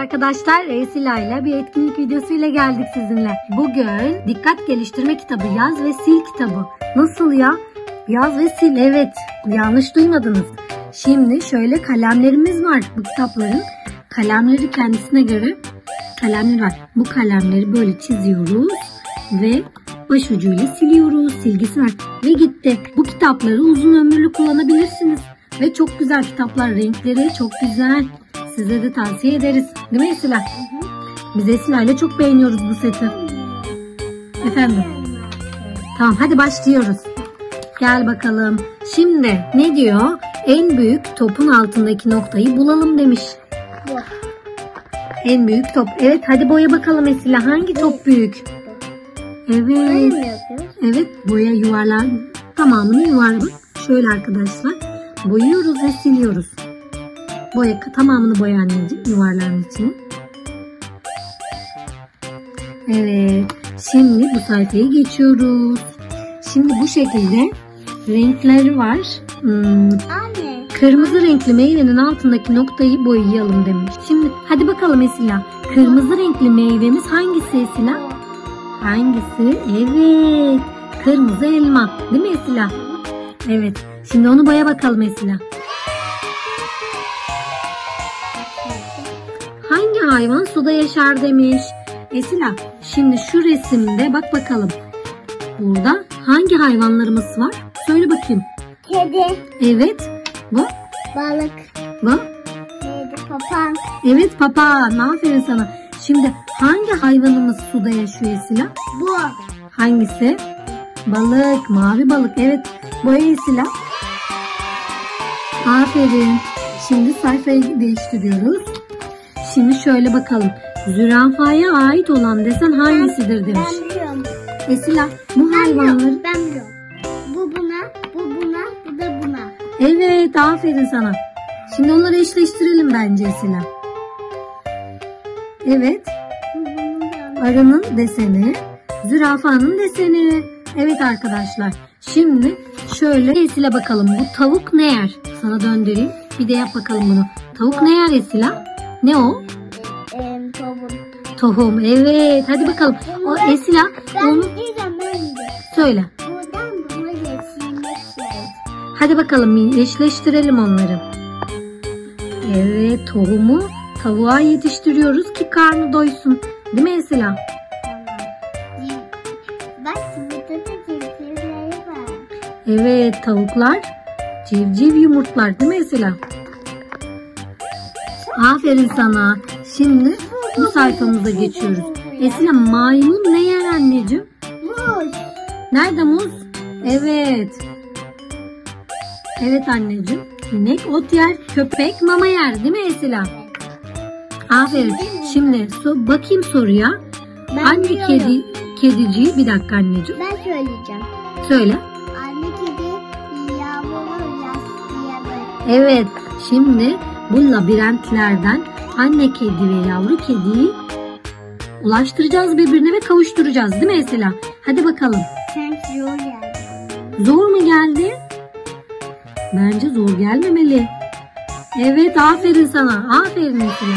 Arkadaşlar, Esila ile bir etkinlik videosuyla geldik sizinle. Bugün dikkat geliştirme kitabı, yaz ve sil kitabı. Nasıl ya? Yaz ve sil, evet, yanlış duymadınız. Şimdi şöyle kalemlerimiz var. Bu kitapların kalemleri kendisine göre kalemler var. Bu kalemleri böyle çiziyoruz ve başucuyla siliyoruz. Silgisi var ve gitti. Bu kitapları uzun ömürlü kullanabilirsiniz. Ve çok güzel kitaplar, renkleri çok güzel. Size de tavsiye ederiz. Değil mi Esila? Biz Esila ile çok beğeniyoruz bu seti. Efendim? Tamam, hadi başlıyoruz. Gel bakalım. Şimdi ne diyor? En büyük topun altındaki noktayı bulalım demiş. Bu. En büyük top. Evet, hadi boya bakalım Esila. Hangi top büyük? Evet. Evet, boya yuvarlar. Tamamını yuvarla. Şöyle arkadaşlar. Boyuyoruz ve siliyoruz. Boya tamamını boya anneciğim yuvarların içine. Evet. Şimdi bu sayfayı geçiyoruz. Şimdi bu şekilde renkleri var. Anne. Kırmızı renkli meyvenin altındaki noktayı boyayalım demiş. Şimdi hadi bakalım Esila. Kırmızı renkli meyvemiz hangisi Esila? Hangisi? Evet. Kırmızı elma. Değil mi Esila? Evet. Şimdi onu boya bakalım Esila. Hangi hayvan suda yaşar demiş. Esila, şimdi şu resimde bak bakalım. Burada hangi hayvanlarımız var? Söyle bakayım. Kedi. Evet. Bu? Balık. Bu? Kedi. Papağan. Evet, papağan. Aferin sana. Şimdi hangi hayvanımız suda yaşıyor Esila? Bu. Hangisi? Balık. Mavi balık. Evet. Boya Esila. Aferin. Şimdi sayfayı değiştiriyoruz. Şimdi şöyle bakalım. Zürafaya ait olan desen hangisidir demiş. Ben biliyorum. Esila, bu hayvanları... Ben biliyorum. Bu buna, bu buna, bu da buna. Evet, aferin sana. Şimdi onları eşleştirelim bence Esila. Evet. Bu bunun da. Arının deseni, zürafanın deseni. Evet arkadaşlar. Şimdi şöyle Esila bakalım. Bu tavuk ne yer? Sana döndüreyim. Bir de yap bakalım bunu. Tavuk ne yer Esila? Ne o? Tavuk. Tohum. Evet. Hadi bakalım. O Esila Ben onu diyeceğim, ben de. söyle. Buradan buna geçirmek lazım. Hadi bakalım eşleştirelim onları. Evet, tohumu tavuğa yetiştiriyoruz ki karnı doysun. Değil mi Esila? Tamam. Bak burada da civcivleri var. Evet, tavuklar civciv yumurtlar. Değil mi Esila? Aferin sana. Şimdi bu sayfamıza geçiyoruz. Esila, maymun ne yer anneciğim? Muz. Nerede muz? Evet. Evet anneciğim. İnek ot yer, köpek mama yer. Değil mi Esila? Aferin. Şimdi bakayım soruya. Ben Anne biliyorum. kediciyi bir dakika anneciğim. Ben söyleyeceğim. Söyle. Anne kedi yavrunu yaslayalım. Evet. Şimdi bu labirentlerden anne kedi ve yavru kediyi ulaştıracağız birbirine ve kavuşturacağız. Değil mi Esila? Hadi bakalım. Sanki yol geldi. Zor mu geldi? Bence zor gelmemeli. Evet, aferin sana. Aferin Esila.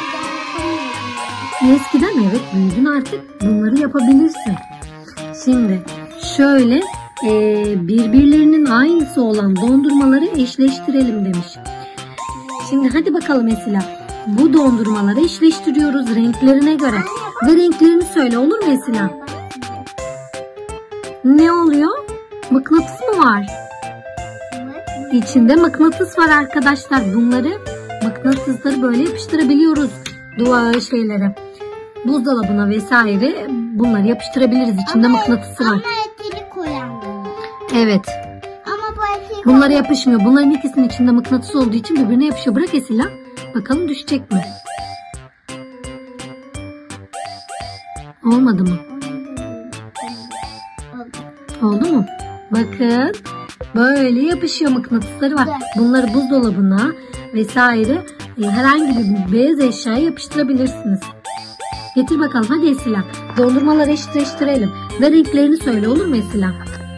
Eskiden evet, büyüdün artık. Bunları yapabilirsin. Şimdi şöyle birbirlerinin aynısı olan dondurmaları eşleştirelim demiş. Şimdi hadi bakalım Esila. Bu dondurmaları eşleştiriyoruz renklerine göre. Ve renklerini söyle, olur mu Esila? Ne oluyor? Mıknatıs mı var? İçinde mıknatıs var arkadaşlar. Bunları mıknatısları böyle yapıştırabiliyoruz. Duvar şeylere. Buzdolabına vesaire bunları yapıştırabiliriz. İçinde mıknatısı var. Ama etini koyanlar. Evet. Ama bu etini Bunlara yapışmıyor. Bunların ikisinin içinde mıknatıs olduğu için birbirine yapışıyor. Bırak Esila. Bakalım düşecek mi? Olmadı mı? Oldu mu? Bakın. Böyle yapışıyor, mıknatısları var. Bunları buzdolabına vesaire herhangi bir beyaz eşyaya yapıştırabilirsiniz. Getir bakalım hadi Esila. Dondurmaları eşleştirelim. Ve renklerini söyle, olur mu Esila?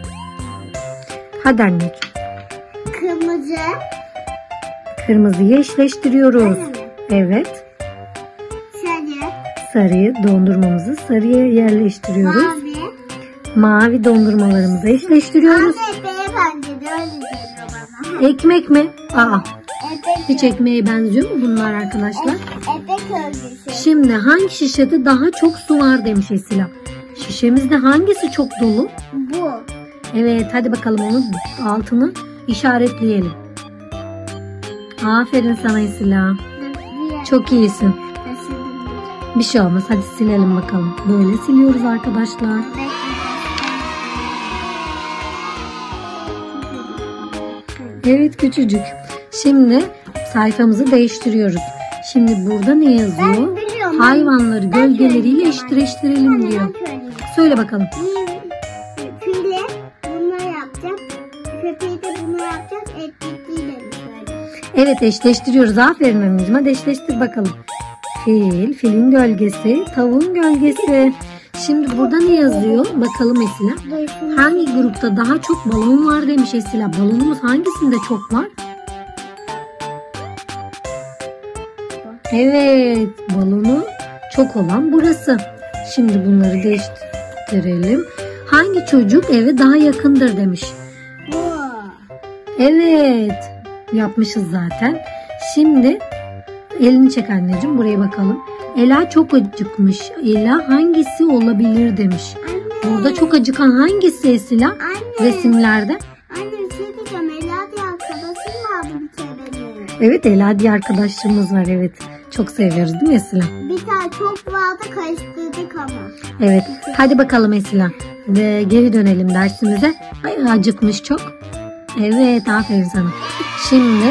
Hadi anneciğim. kırmızı. Kırmızıyı eşleştiriyoruz. Evet. Sarıyı, dondurmamızı sarıya yerleştiriyoruz. Mavi dondurmalarımızı eşleştiriyoruz. Anne bence de öyle geliyor bana. Ekmek mi? Aa, Epek. hiç ekmeğe benziyor mu bunlar arkadaşlar? Epek örgüsü. Şimdi hangi şişede daha çok su var demiş Esila. Şişemizde hangisi çok dolu? Bu. Evet, hadi bakalım onun altını işaretleyelim. Aferin sana Esila. Çok iyisin. Bir şey olmaz, hadi silelim bakalım. Böyle siliyoruz arkadaşlar. Evet, küçücük. Şimdi sayfamızı değiştiriyoruz. Şimdi burada ne yazıyor? Hayvanları gölgeleriyle eşleştirelim diyor. Söyle bakalım. File bunlar yapacak. Köpeği de bunlar yapacak. Etlikliyle mi söyle? Evet, eşleştiriyoruz. Aferin anneciğim. Hadi eşleştir bakalım. Fil, filin gölgesi, tavuğun gölgesi. Şimdi burada ne yazıyor? Bakalım Esila. Hangi grupta daha çok balon var demiş Esila. Balonumuz hangisinde çok var? Evet, balonu çok olan burası. Şimdi bunları değiştirelim. Hangi çocuk eve daha yakındır demiş. Bu. Evet, yapmışız zaten. Şimdi elini çek anneciğim, buraya bakalım. Ela çok acıkmış. Ela hangisi olabilir demiş. Anne. Burada çok acıkan hangisi Esila? Anne. Resimlerde. Anne bir şey diyeceğim. Ela diye arkadaşım vardı bir kere benim. Evet, Ela diye arkadaşlarımız var, evet. Çok seviyoruz değil mi Esila? Bir tane çok vardı, karıştırdık ama. Evet. Hadi bakalım Esila. Ve geri dönelim dersimize. Ay, acıkmış çok. Evet, aferin sana. Şimdi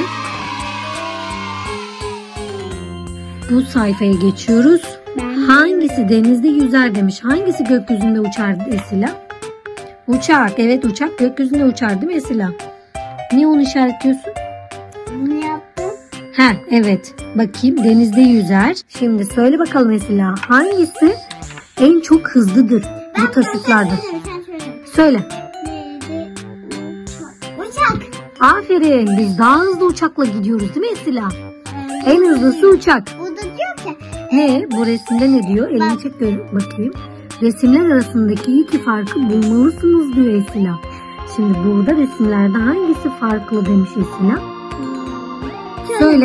bu sayfaya geçiyoruz. Hangisi denizde yüzer demiş. Hangisi gökyüzünde uçar Esila? Uçak. Evet, uçak gökyüzünde uçar değil mi Esila? Niye onu işaretliyorsun? Bunu yaptım. Evet. Bakayım, denizde yüzer. Şimdi söyle bakalım Esila. Hangisi en çok hızlıdır bu taşıtlarda? Sen söyle. Söyle. Neydi? Uçak. Aferin. Biz daha hızlı uçakla gidiyoruz değil mi Esila? En hızlısı uçak. Burada diyor ki. Ne? Bu resimde ne diyor? Elini çek bakayım. Resimler arasındaki iki farkı bulmalısınız diyor Esila. Şimdi burada resimlerde hangisi farklı demiş Esila? Söyle.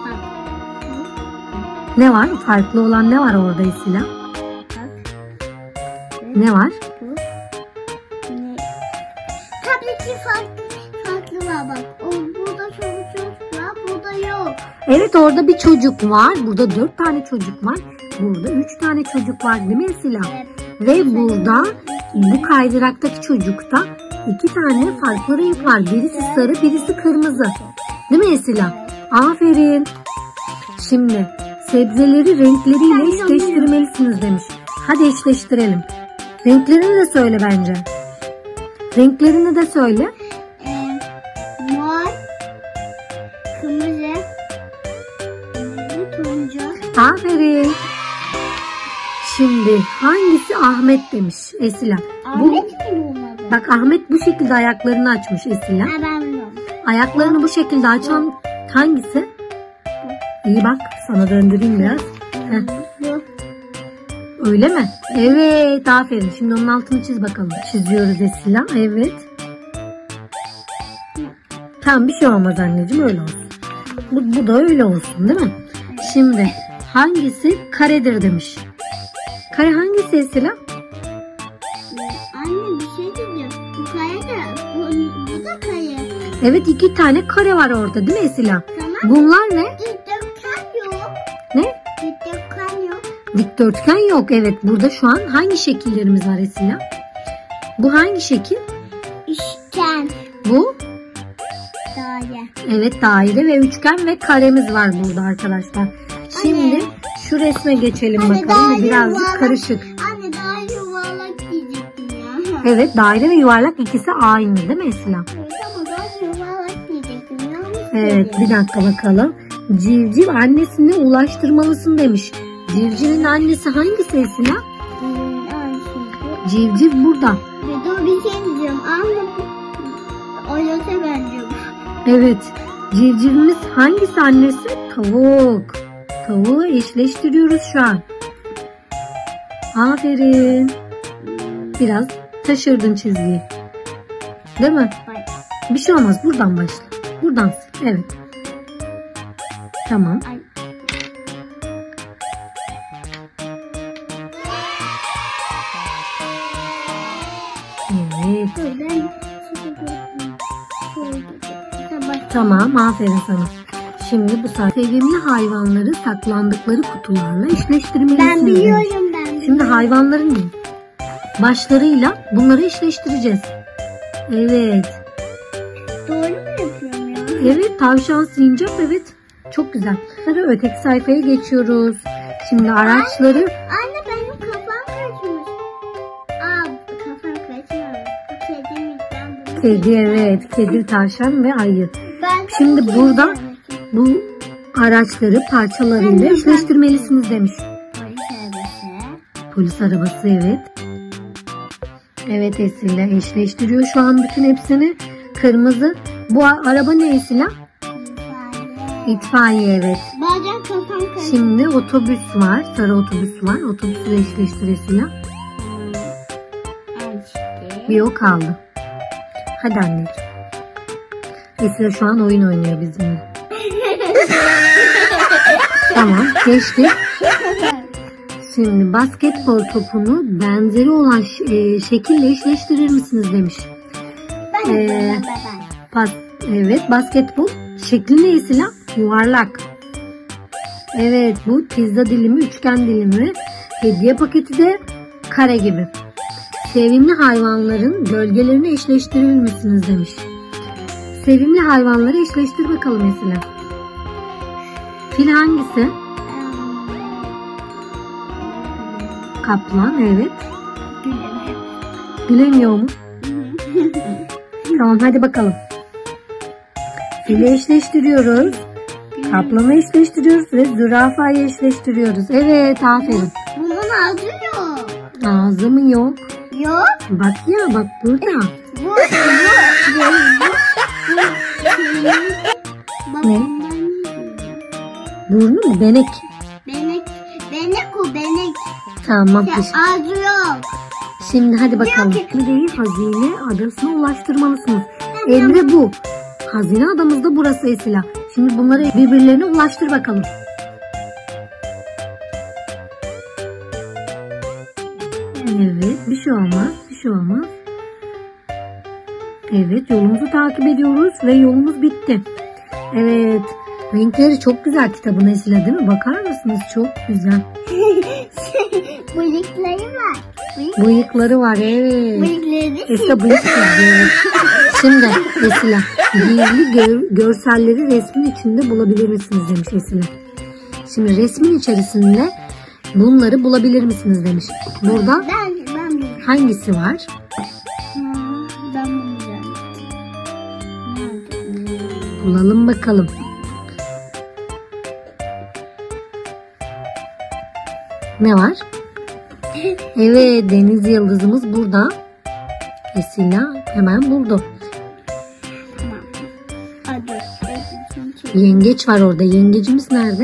Ne var? Farklı olan ne var orada Esila? Ne var? Tabii ki farklı var bak. Burada çocuk var, burada yok. Evet, orada bir çocuk var. Burada 4 tane çocuk var. Burada 3 tane çocuk var değil mi Esila? Evet. Ve burada bu kaydıraktaki çocukta 2 tane farklı renk var. Birisi sarı, birisi kırmızı. Değil mi Esila? Aferin. Şimdi sebzeleri renkleriyle eşleştirmelisiniz demiş. Hadi eşleştirelim. Renklerini de söyle bence. Renklerini de söyle. Mor, kırmızı, turuncu. Aferin. Şimdi hangisi Ahmet demiş Esila. Ahmet mi olmadı? Bak, Ahmet bu şekilde ayaklarını açmış Esila. Ben bilmiyorum. Ayaklarını bu şekilde açan hangisi? İyi bak, sana döndüreyim biraz. Bu. Öyle mi? Evet, aferin. Şimdi onun altını çiz bakalım. Çiziyoruz Esila. Evet. Tamam, bir şey olmaz anneciğim, öyle olsun. Bu da öyle olsun değil mi? Şimdi hangisi karedir demiş. Kare hangisi Esila? Anne bir şey diyeceğim. Bu kare de bu da kare. Evet, 2 tane kare var orada değil mi Esila? Tamam. Bunlar ne? Dikdörtgen yok. Ne? Dikdörtgen yok. Dikdörtgen yok. Evet, burada şu an hangi şekillerimiz var Esila? Bu hangi şekil? Üçgen. Bu? Daire. Evet, daire ve üçgen ve karemiz var burada arkadaşlar. Şimdi Anne. şu resme geçelim Anne, bakalım. Bu daire birazcık yuvarlak. karışık. Anne daha yuvarlak diyecektim ya. Evet, daire ve yuvarlak ikisi aynı değil mi Esila? Evet ama daha yuvarlak diyecektim. Yanlış Evet, dedim. bir dakika bakalım. Civciv annesine ulaştırmalısın demiş. Civcivin annesi hangisi Esila? Civciv burada. Dur bir şey diyeceğim. Anne Oyot'a benziyor. Evet, civcivimiz hangisi annesi? Tavuk. Tavuğu eşleştiriyoruz şu an. Aferin. Biraz taşırdın çizgiyi. Değil mi? Hayır. Bir şey olmaz. Buradan başla. Buradan sil. Evet. Tamam. Ay. Evet. Buradan Tamam. Aferin sana. Şimdi bu sefer sevimli hayvanları saklandıkları kutularla eşleştirmelisin. Ben biliyorum ben. Şimdi hayvanların başlarıyla bunları eşleştireceğiz. Evet. Doğru mu yapıyorum ya? Evet, tavşan, sincap, evet. Çok güzel. Hadi öteki sayfaya geçiyoruz. Şimdi araçları... Anne benim kafam kaçmış. Kafam kaçmamış. Kedimiz ben bunu. Kedi, evet. Kedi, tavşan ve ayı. Ben Şimdi kedi burada sevmişim. bu araçları parçalarıyla eşleştirmelisiniz demiş. Polis arabası. Polis arabası, evet. Evet, Esila eşleştiriyor şu an bütün hepsini. Kırmızı. Bu araba ne Esila? İtfaiye, evet. Bazen kafam kaçmış. Şimdi otobüs var. Sarı otobüs var. Otobüsü de eşleştir Esila. Bir o kaldı. Hadi anneciğim. Esila şu an oyun oynuyor bizimle. Tamam, geçti. Şimdi basketbol topunu benzeri olan şekille eşleştirir misiniz demiş. Evet, basketbol şekli ne Esila? Yuvarlak. Evet, bu pizza dilimi, üçgen dilimi, hediye paketi de kare gibi. Sevimli hayvanların gölgelerini eşleştirir misiniz demiş. Sevimli hayvanları eşleştir bakalım Esila. Fil hangisi? Kaplan, evet. Gülemiyor mu? Tamam, hadi bakalım. Fili eşleştiriyoruz. Kaplanı eşleştiriyoruz ve zürafayı eşleştiriyoruz. Evet, aferin. Bunun ağzı yok. Ağzı mı yok? Yok. Bak ya, bak burada. Bu. Ne? Burnu mu? Benek. Benek o benek. Tamam. Ya, ağzı yok. Şimdi hadi bakalım. Emre'yi hazine adasına ulaştırmalısınız. Emre bu. Hazine adamız da burası Esila. Şimdi bunları birbirlerine ulaştır bakalım. Evet, bir şey olmaz. Bir şey olmaz. Evet, yolumuzu takip ediyoruz ve yolumuz bitti. Evet, renkleri çok güzel kitabın Esila, değil mi? Bakar mısınız? Çok güzel. Bıyıkları var. Bıyıkları var, evet. Bıyıkları. Esila bıyık çiziyor. Şimdi Esila, gizli görselleri resmin içinde bulabilir misiniz demiş Esila. Şimdi resmin içerisinde bunları bulabilir misiniz demiş. Burada Ben hangisi var? Ben bulacağım. Bulalım bakalım. Ne var? Evet, deniz yıldızımız burada. Esila hemen buldu. Hadi. Yengeç var orada. Yengecimiz nerede?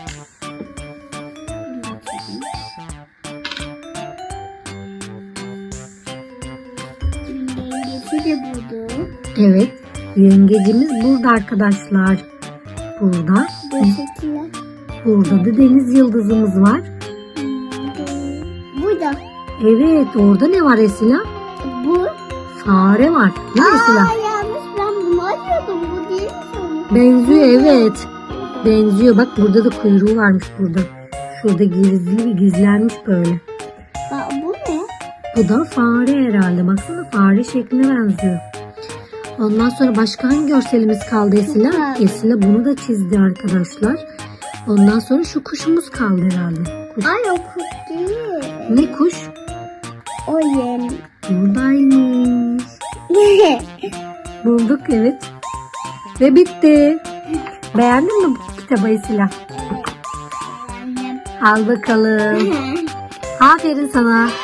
Yengeci de buldu. Evet. Yengecimiz burada arkadaşlar. Burada. Burada da deniz yıldızımız var. Burada. Evet. Orada ne var Esila? Bu. Fare var. Değil mi Esila? Yanlış, ben bunu arıyordum. Bu değil mi? Benziyor, evet. Benziyor. Bak burada da kuyruğu varmış burada. Şurada gizlenmiş böyle. Bu ne? Bu da fare herhalde. Baksana, fare şekline benziyor. Ondan sonra başka hangi görselimiz kaldı Esila? Esila bunu da çizdi arkadaşlar. Ondan sonra şu kuşumuz kaldı herhalde. Kuş. Ay, o kuş değil. Ne kuş? O yem. Buradaymış. Bulduk, evet. Ve bitti. Beğendin mi bu kitabı Esila? Al bakalım. Aferin sana.